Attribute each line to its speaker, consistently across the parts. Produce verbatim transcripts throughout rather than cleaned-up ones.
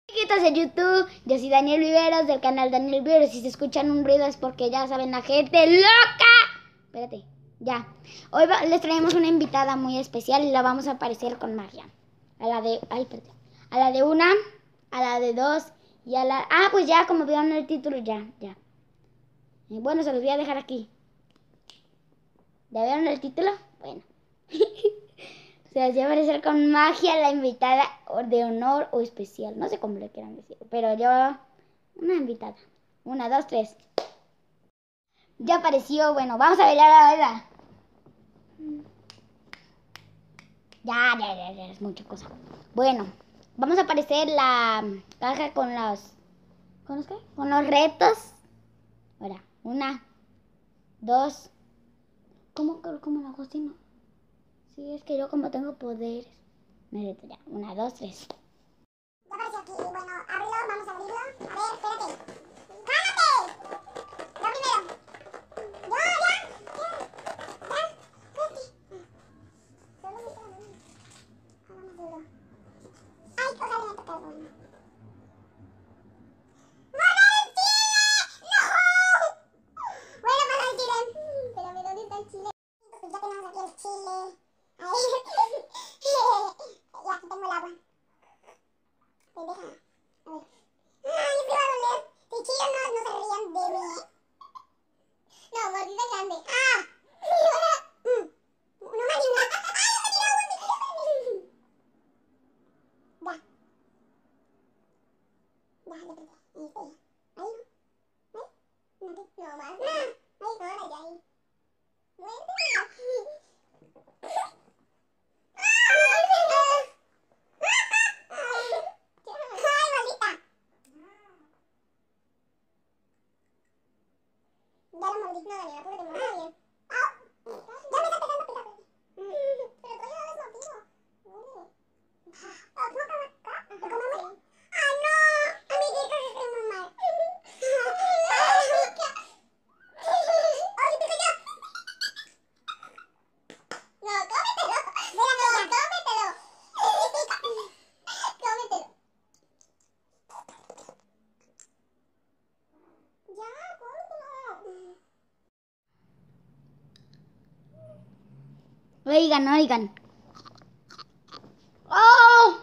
Speaker 1: Amiguitos de YouTube, yo soy Daniel Viveros del canal Daniel Viveros. Si se escuchan un ruido es porque ya saben, la gente loca. Espérate, ya. Hoy va, les traemos una invitada muy especial y la vamos a aparecer con magia. A la de, ay, espérate. A la de una, a la de dos y a la... Ah, pues ya, como vieron el título, ya, ya. Y bueno, se los voy a dejar aquí. ¿Ya vieron el título? Bueno. Se las voy a aparecer con magia la invitada de honor o especial. No sé cómo le quieran decir, pero yo... Una invitada. Una, dos, tres. Ya apareció. Bueno, vamos a bailar ahora. Ya, ya, ya, ya. Es mucha cosa. Bueno, vamos a aparecer la caja con los... ¿Con los qué? Con los retos. Ahora, una, dos... ¿Cómo, cómo lo hago así, no? Sí, es que yo como tengo poderes. Me reto ya. Una, dos, tres.
Speaker 2: Ya apareció aquí. Bueno, ábrelo, vamos a abrirlo. A ver, espérate. ¡Cálmate! Yo primero. Yo, ya. Ya. Ya. Espérate. Solo me queda uno. Ahora más duro. Ay, ojalá me toque algo. ¡Morder el chile! ¡No! Bueno, pues el chile. Espérame, ¿dónde está el chile? Pues ya tenemos aquí el chile. Ahí. Y aquí tengo el agua. Pendeja. A ver. Ay, me va a doler. Si chillos no, no se rían de mí, ¿eh? No, mordida grande. ¡Ah! Mm. No me ayuda. ¡Ay, no me tiró agua! Ya. Ya, ya apreté. Ahí está ya. Ahí no. ¿Ahí? No, no más. No. Ahí, ahora ya ahí. Muérdeme. ¡Ay, maldita! Ya lo mordí. No, Daniela, porque te muerdo bien. ¡Ah! Ya me está pegando a pegar. Pero todavía no lo has mordido. Muerde. ¡Ah, no, acá! ¿Te comemos? ¡Ay, no! Amiguitos, estoy muy mal. ¡Ay, pico yo! No, cómetelo. Espérame, ya, cómetelo. Cómetelo. Ya, cómetelo.
Speaker 1: Oigan, oigan. ¡Oh!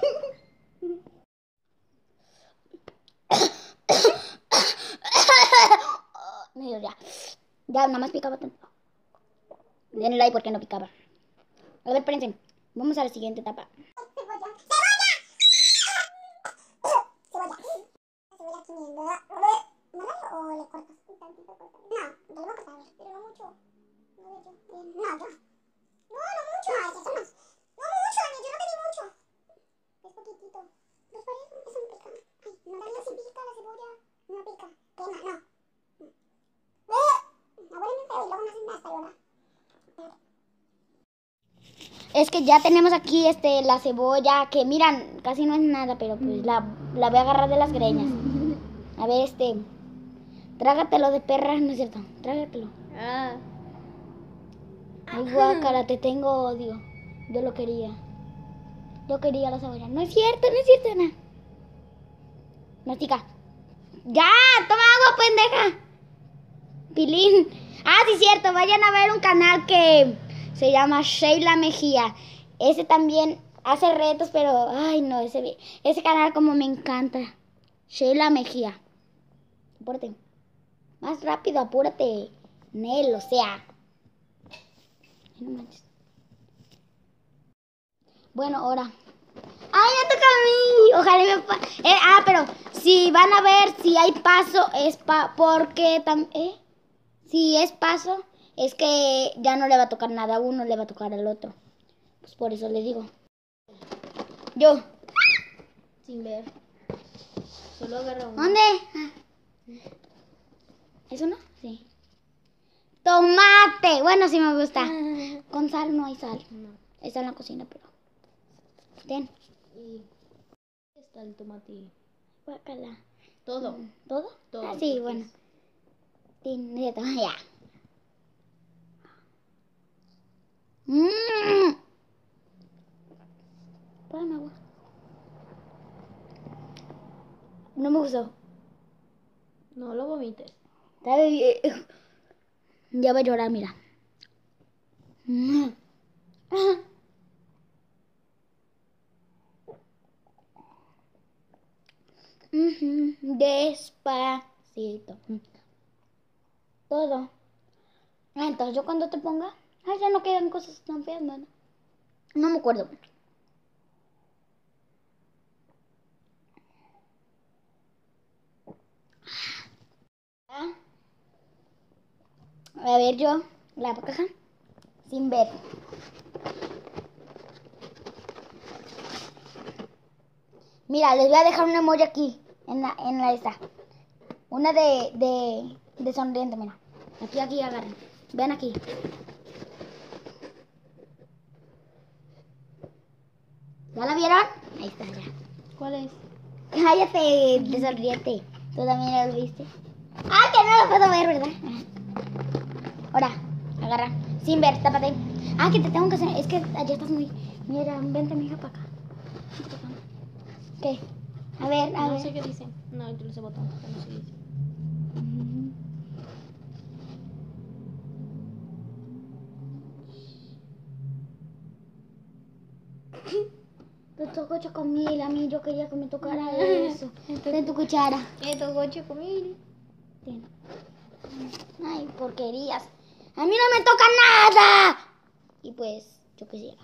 Speaker 1: No, ya. Ya, nada más picaba tanto. Denle like porque no picaba. A ver, espérense. Vamos a la siguiente etapa.
Speaker 2: Cebolla. ¡Cebolla! Cebolla. Cebolla quiniendo. ¿Máralo o le cortas? Un tantito corta. No, yo le voy a cortar, pero no mucho. No, yo. No, yo. No, no mucho. Ay, eso no. No mucho, ni yo no te di mucho. Es poquitito. Pues por eso, eso me pica. Ay, no, Daniel, si pica la cebolla. No pica. Quema, no. Ahora me feo y luego me hacen más ahora.
Speaker 1: Es que ya tenemos aquí este la cebolla, que miran, casi no es nada, pero pues la, la voy a agarrar de las greñas. A ver, este, trágatelo de perra, no es cierto, trágatelo.
Speaker 3: Ah.
Speaker 1: Ay, guácala, te tengo odio. Yo lo quería. Yo quería la cebolla. No es cierto, no es cierto, nada. Mastica. ¡Ya! ¡Toma agua, pendeja! Pilín. Ah, sí, es cierto. Vayan a ver un canal que se llama Sheila Mejía. Ese también hace retos, pero... Ay, no, ese, ese canal como me encanta. Sheila Mejía. Apúrate. Más rápido, apúrate. Nel, o sea. Ay, no manches. Bueno, ahora. ¡Ay, ya toca a mí! Ojalá me... Pa eh, ah, pero si van a ver si hay paso, es pa porque... Tam ¿Eh? Si es paso, es que ya no le va a tocar nada a uno, le va a tocar al otro. Pues por eso le digo. Yo.
Speaker 3: Sin ver. Solo agarra uno.
Speaker 1: ¿Dónde? Ah. ¿Eso no? Sí. Tomate. Bueno, sí me gusta. Con sal no hay sal.
Speaker 3: No.
Speaker 1: Está en la cocina, pero... Ten.
Speaker 3: Y está el tomate.
Speaker 1: Guácala.
Speaker 3: Todo.
Speaker 1: ¿Todo?
Speaker 3: Todo.
Speaker 1: Ah, sí,
Speaker 3: porque
Speaker 1: bueno.
Speaker 3: es-
Speaker 1: Tin, necesito- ya. Mmm. Pásame agua. No me gustó.
Speaker 3: No lo vomites.
Speaker 1: Sabe bien. Ya va a llorar, mira. Ujú, despacito. Todo. Ah, entonces yo cuando te ponga. Ah, ya no quedan cosas tan feas, ¿no? No me acuerdo. Ah, a ver yo. La caja. Sin ver. Mira, les voy a dejar un emoji aquí. En la, en la esta. Una de, de, de sonriente, mira. Aquí, aquí, agarren. Ven aquí. ¿Ya la vieron? Ahí está, ya.
Speaker 3: ¿Cuál es?
Speaker 1: Cállate, de sonriente. Tú también la viste. Ah, que no lo puedo ver, ¿verdad? Ahora, agarra. Sin ver, tápate. Ah, que te tengo que hacer. Es que allá estás muy. Mira, vente, mija, para acá. ¿Qué? A ver, a
Speaker 3: No
Speaker 1: ver.
Speaker 3: sé qué dice. No, yo lo sé botón. pero No sé qué dice.
Speaker 1: Te tocó chocomil, a mí yo quería que me tocara eso. Ten tu cuchara.
Speaker 3: ¿Qué tocó chocomil?
Speaker 1: Ten. Ay, porquerías. A mí no me toca nada. Y pues, yo quisiera.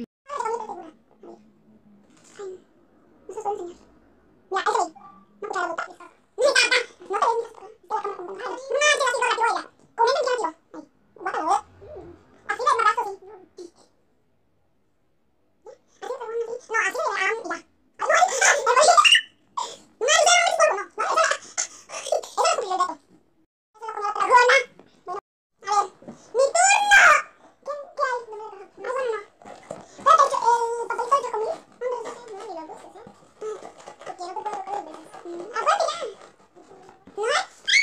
Speaker 2: No se puede enseñar. Mira, ese ahí. No cuchara de botar. No te ves. No te ves. No, que la tiro la tiro ella. Comenten que la tiro. Ahí. Bótalo, ¿eh? Así le madrazo, sí. Así le pegó así. No, así le ah, mira. Ay, no, ay, ay, ay, no, no, no es polvo, no. No, esa esa es el reto. Esa es la dragona. Bueno, a ver. ¡Mi turno! ¿Quién, qué hay? No me lo Ay, bueno, no. Espérate, el, cho- el papelito de chocomil. No, no, no, no, ni lo busques, ¿eh? Porque no te puedo tocar los dedos. ¡Ah, fuerte ya! ¿No es?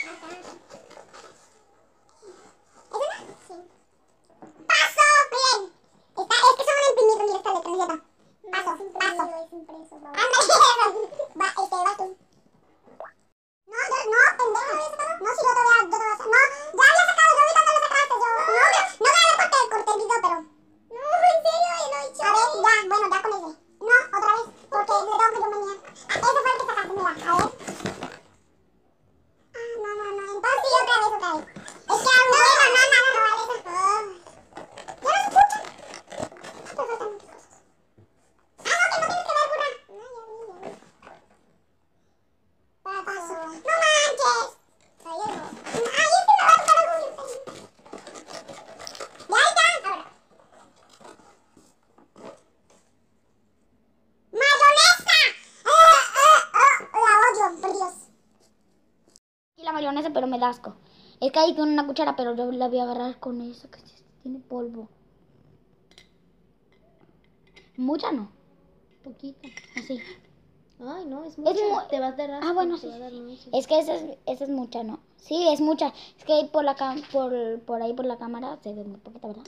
Speaker 2: ¿Eso no? Sí. ¡Paso! Bien. Está, es que son imprimidos, mira esta letra, mira. Paso, paso. Ándale. Va, este, va tú. No, yo, no, pendejo, ¿no había sacado? No, si yo te voy a, yo te voy a hacer. No, ya había sacado, yo ahorita no lo sacaste, yo. No, no, no grabé porque corté el video, pero. No, en serio, yo no he hecho. A ver, ya, bueno, ya con ese. No, otra vez, porque le tengo que yo venía. Ah, ese fue el que sacaste, mira, a ver. Ah, no, no, no, entonces sí, otra vez, otra vez. Es que algo bueno, no, no, no, no vale eso. Ah. ¿Ya no se escucha? Pero faltan muchas cosas. Ah, no, que no tienes que ver, burra. No, ya vi, ya vi. Paso. ¡No manches! Ay, ay, no. Ay, este me va a tocar algo bien feo. Ya está. Ahora. ¡Mayonesa! ¡Ah, ah, ah! La odio, por Dios.
Speaker 1: Y la mayonesa, pero me da asco. Es que ahí con una cuchara, pero yo la voy a agarrar con eso que tiene polvo. Mucha no.
Speaker 3: Poquito.
Speaker 1: Así.
Speaker 3: Ay, no, es mucho.
Speaker 1: mu-
Speaker 3: Te vas a dar asco.
Speaker 1: Ah, bueno,
Speaker 3: te
Speaker 1: sí,
Speaker 3: va a dar
Speaker 1: sí, sí.
Speaker 3: náusea.
Speaker 1: Es que esa es, esa es mucha, ¿no? Sí, es mucha. Es que ahí por la cam por, por ahí por la cámara se ve muy poquita, ¿verdad?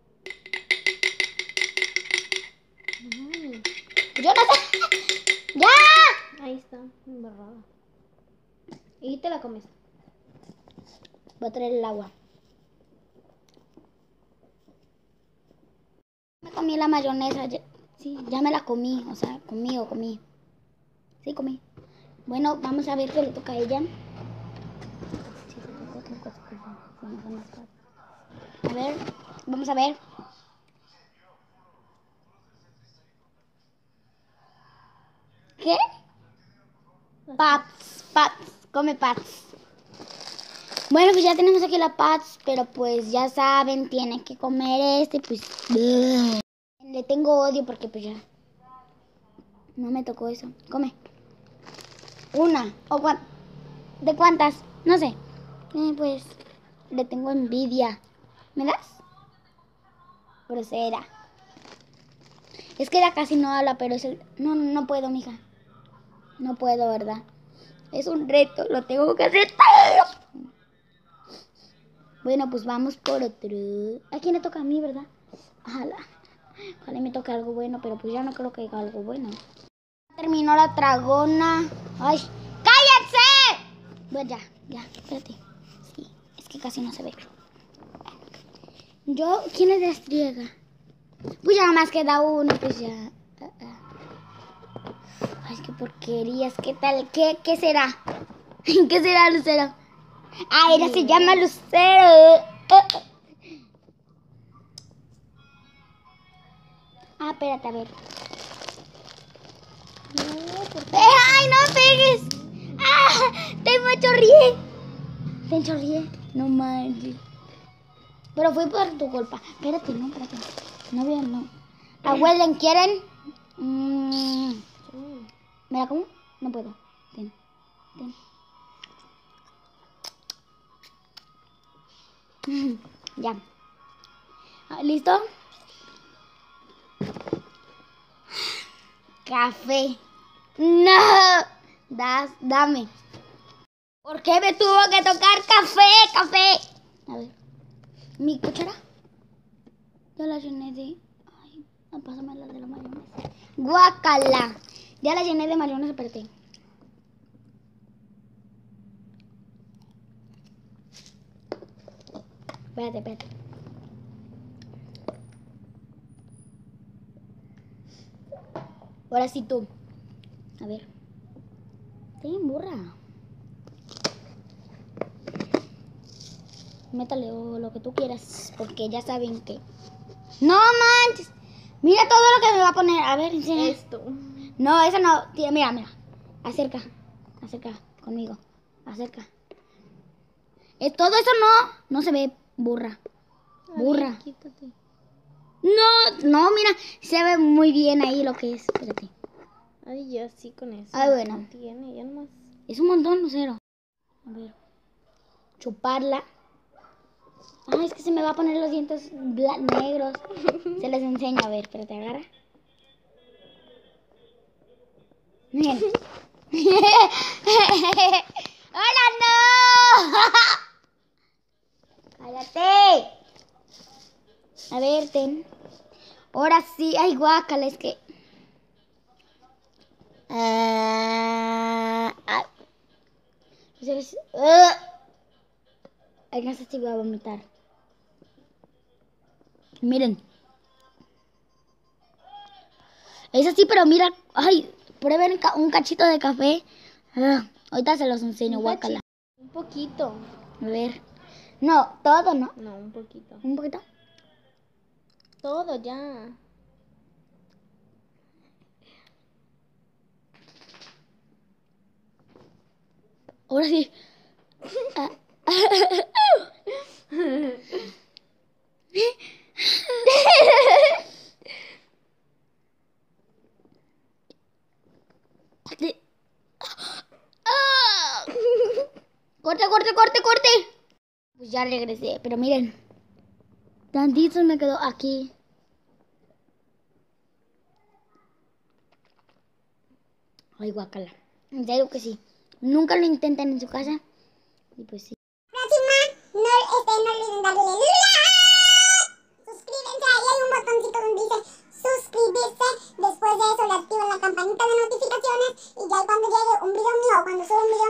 Speaker 3: Ay,
Speaker 1: Yo no sé. ¡Ya!
Speaker 3: ahí está, embarrada. Y te la comes.
Speaker 1: Voy a traer el agua. Me comí la mayonesa. ya- Sí, ya me la comí. O sea, comí o comí. Sí, comí. Bueno, vamos a ver qué le toca a ella. Sí, se tocó otra cosa que se- se me fue más fácil. A ver, vamos a ver. ¿Qué? Pats, pats, come pats. Bueno, pues ya tenemos aquí la pats, pero pues ya saben, tienen que comer este, pues bleh. Le tengo odio porque pues ya no me tocó eso. Come. Una o cuan- ¿de cuántas? No sé. Eh, pues le tengo envidia. ¿Me das? Grosera. Es que ella casi no habla, pero es el... No, no, no puedo, mija. No puedo, ¿verdad? Es un reto, lo tengo que hacer. Bueno, pues vamos por otro. ¿A quién le toca? A mí, ¿verdad? Ojalá. Ojalá me toque algo bueno, pero pues ya no creo que haya algo bueno. Terminó la tragona. Ay, Bueno, ya, ya, espérate. Sí, es que casi no se ve. Yo, ¿quién es destriega? Pues ya nomás queda uno, pues ya. Ah, ah. Ay, qué porquerías, ¿qué tal? ¿Qué, qué será? ¿Qué será, Lucero? Ah, ella se llama Lucero. Ah, espérate, a ver.
Speaker 3: No, ¿por qué?
Speaker 1: ¡Ay, no pegues! ¡Ah! ¡Te me chorrié! Te chorrié. No manches. Pero fue por tu culpa. Espérate, no, espérate. No veo, no. Abuelen, ¿quieren? Mm,
Speaker 3: Mm.
Speaker 1: ¿Me la como? No puedo. Ten, ten. Ya. Ah, ¿listo? Café. No. Das, dame. ¿Por qué me tuvo que tocar café? Café. A ver. ¿Mi cuchara? Ya la llené de... Ay, no, pásame la de la mayonesa. Guacala. Ya la llené de mayonesa, espérate. Espérate, espérate. Ahora sí tú. A ver. Ten, burra. Métale o lo que tú quieras, porque ya saben que... ¡No manches! Mira todo lo que me va a poner. A ver, enseña.
Speaker 3: Esto.
Speaker 1: No, eso no. Tía, mira, mira. Acerca. Acerca conmigo. Acerca. Eh, todo eso no. No se ve, burra.
Speaker 3: Ay,
Speaker 1: Burra.
Speaker 3: quítate.
Speaker 1: No, no, mira. Se ve muy bien ahí lo que es. Espérate.
Speaker 3: Ay, ya sí con eso.
Speaker 1: Ay, bueno.
Speaker 3: No tiene, ya nomás.
Speaker 1: Es un montón, Lucero. A ver. Chuparla. Ay, es que se me va a poner los dientes bla- negros. Se les enseña. A ver, espérate, agarra. Miren. ¡Hola, no! ¡Cállate! A ver, ten. Ahora sí. Ay, guácala, es que... Ah, ah. ¿Sabes? Ah. Ay, no sé si voy a vomitar. Miren. Es así, pero mira. Ay, prueben ca- un cachito de café. Ah, ahorita se los enseño,
Speaker 3: Un
Speaker 1: guácala.
Speaker 3: Un poquito.
Speaker 1: A ver. No, todo, ¿no?
Speaker 3: No, un poquito.
Speaker 1: Un poquito.
Speaker 3: Todo ya.
Speaker 1: Ahora sí. Ah. Ah. Corte, corte, corte, corte. Pues ya regresé, pero miren. Tantito me quedó aquí. Ay, guacala. En serio que sí. Nunca lo intenten en su casa. Y pues sí.
Speaker 2: Próxima, no, este, no olviden darle like. Suscríbanse, ahí hay un botoncito donde dice suscribirse. Después de eso le activan la campanita de notificaciones y ya cuando llegue un video mío o cuando suba un video